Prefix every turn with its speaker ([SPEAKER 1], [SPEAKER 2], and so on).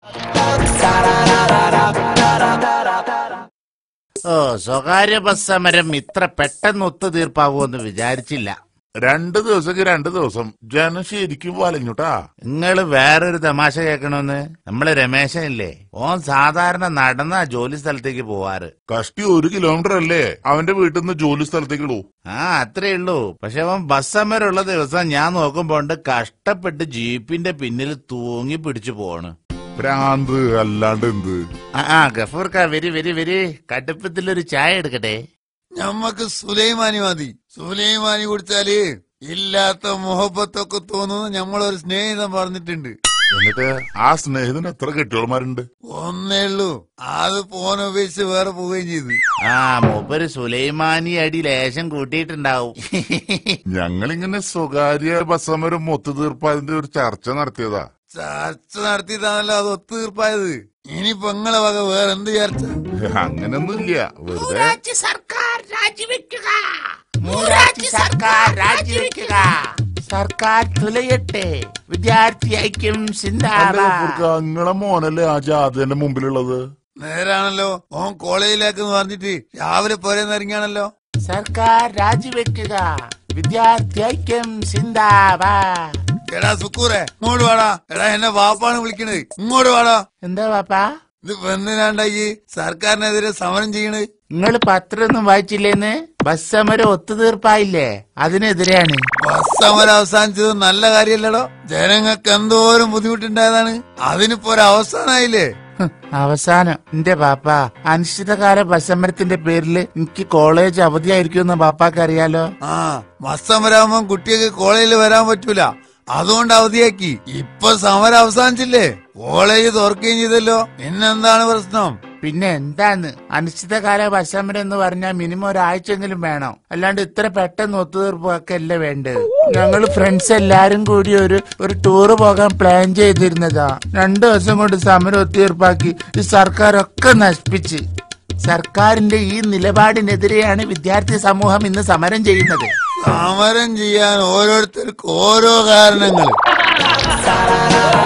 [SPEAKER 1] ഓ, സ്വകാര്യ ബസ് സമരം ഇത്ര പെട്ടെന്ന് ഒത്തുതീർപ്പാകുമെന്ന് വിചാരിച്ചില്ല.
[SPEAKER 2] 2 ദിവസം 2 ദിവസം ജനം ശരിക്കും വലഞ്ഞുട്ടാ.
[SPEAKER 1] നിങ്ങള് വേറൊരു തമാശ കേൾക്കണമെന്ന്. നമ്മള് രമേശനില്ലേ, ഓൻ സാധാരണ നടന്ന ജോലി സ്ഥലത്തേക്ക് പോവാറ്.
[SPEAKER 2] കഷ്ടി 1 കിലോമീറ്റർ അല്ലേ അവന്റെ വീട്ടിൽ നിന്ന് ജോലി സ്ഥലത്തേക്കുള്ളൂ.
[SPEAKER 1] അത്രേ ഉള്ളൂ. പക്ഷെ അവൻ ബസ് സമരമുള്ള ദിവസം ഞാൻ നോക്കുമ്പോണ്ട് കഷ്ടപ്പെട്ട് ജീപ്പിന്റെ പിന്നിൽ തൂങ്ങി പിടിച്ചു പോണ്.
[SPEAKER 2] ഭ്രാന്ത് അല്ലാണ്ട് എന്ത്.
[SPEAKER 1] ഗഫൂർക്ക, വെരി വെരി വെരി കടുപ്പത്തിലൊരു ചായ എടുക്കട്ടെ.
[SPEAKER 3] ഞമ്മക്ക് സുലൈമാനി മതി. സുലൈമാനി കുടിച്ചാല് ഇല്ലാത്ത മുഹബത്തൊക്കെ തോന്നുന്നു ഞമ്മളൊരു സ്നേഹിതൻ പറഞ്ഞിട്ടുണ്ട്.
[SPEAKER 2] എന്നിട്ട് ആ സ്നേഹിതന് എത്ര കെട്ടിയോൾമാരുണ്ട്?
[SPEAKER 3] ഒന്നേ ഉള്ളൂ. അത് പോന ഉപേക്ഷിച്ച് വേറെ പോവുകയും ചെയ്തു.
[SPEAKER 1] മൂപ്പര് സുലൈമാനി അടി ലേശം കൂട്ടിയിട്ടുണ്ടാവും.
[SPEAKER 2] ഞങ്ങളിങ്ങനെ സ്വകാര്യ ബസ് സമരം ഒത്തുതീർപ്പായതിന്റെ ഒരു ചർച്ച നടത്തിയതാ.
[SPEAKER 3] ചർച്ച നടത്തിയതാണല്ലോ അത് ഒത്തുതീർപ്പായത്. ഇനിയിപ്പോ നിങ്ങളെ വക വേറെ എന്ത് ചർച്ച?
[SPEAKER 2] അങ്ങനൊന്നുമില്ല. വെറുതെ
[SPEAKER 1] സർക്കാർ രാജിവെക്കുക, സർക്കാർ രാജിവെക്കുക, സർക്കാർ തുലയട്ടെ, വിദ്യാർത്ഥി ഐക്യം സിന്ദാബാദ്.
[SPEAKER 2] നിങ്ങളെ മോനല്ലേ ആ ജാഥന്റെ മുമ്പിലുള്ളത്?
[SPEAKER 3] നേരാണല്ലോ. ഓൻ കോളേജിലേക്ക് പറഞ്ഞിട്ട് രാവിലെ പോരെന്ന് ഇറങ്ങിയാണല്ലോ.
[SPEAKER 1] സർക്കാർ രാജിവെക്കുക, വിദ്യാർത്ഥി ഐക്യം സിന്ദാബാദ്.
[SPEAKER 3] എടാ സുക്കൂറെ, ഇങ്ങോട്ട് വാടാ. എടാ എന്നെ വാപ്പാണ് വിളിക്കണത്, ഇങ്ങോട്ട് വാടാ.
[SPEAKER 1] എന്താ വാപ്പാ?
[SPEAKER 3] ഇത് എന്തിനാണ്ടായി സർക്കാരിനെതിരെ സമരം ചെയ്യണത്?
[SPEAKER 1] നിങ്ങള് പത്രമൊന്നും വായിച്ചില്ലേന്ന്? ബസ് സമരം ഒത്തുതീർപ്പായില്ലേ, അതിനെതിരെയാണ്.
[SPEAKER 3] ബസ് സമരം അവസാനിച്ചത് നല്ല കാര്യല്ലടോ. ജനങ്ങൾക്ക് എന്തോരം ബുദ്ധിമുട്ടുണ്ടായതാണ്. അതിനിപ്പോ ഒരു അവസാനായില്ലേ?
[SPEAKER 1] അവസാനം എന്റെ പാപ്പ, അനിശ്ചിതകാല ബസ് സമരത്തിന്റെ പേരിൽ എനിക്ക് കോളേജ് അവധിയായിരിക്കുമെന്ന് പാപ്പാക്ക് അറിയാലോ.
[SPEAKER 3] ബസ് സമരമാകുമ്പോ കുട്ടികൾക്ക് കോളേജിൽ വരാൻ പറ്റൂല, അതുകൊണ്ട് അവധിയാക്കി. ഇപ്പൊ സമരം അവസാനിച്ചില്ലേ, കോളേജ് തുറക്കുകയും ചെയ്തല്ലോ. പിന്നെന്താണ് പ്രശ്നം?
[SPEAKER 1] പിന്നെ എന്താണ് അനിശ്ചിതകാല ബസ് സമരം എന്ന് പറഞ്ഞാൽ മിനിമം ഒരാഴ്ചയെങ്കിലും വേണം. അല്ലാണ്ട് ഇത്ര പെട്ടെന്ന് ഒത്തുതീർപ്പൊക്കെ വേണ്ടത്. ഞങ്ങള് ഫ്രണ്ട്സ് എല്ലാരും കൂടി ഒരു ടൂറ് പോകാൻ പ്ലാൻ ചെയ്തിരുന്നതാ. 2 ദിവസം കൊണ്ട് സമരം ഒത്തുതീർപ്പാക്കി ഈ സർക്കാരൊക്കെ നശിപ്പിച്ച്. സർക്കാരിന്റെ ഈ നിലപാടിനെതിരെയാണ് വിദ്യാർത്ഥി സമൂഹം ഇന്ന് സമരം ചെയ്യുന്നത്.
[SPEAKER 3] സമരം ചെയ്യാൻ ഓരോരുത്തർക്കും ഓരോ കാരണങ്ങൾ.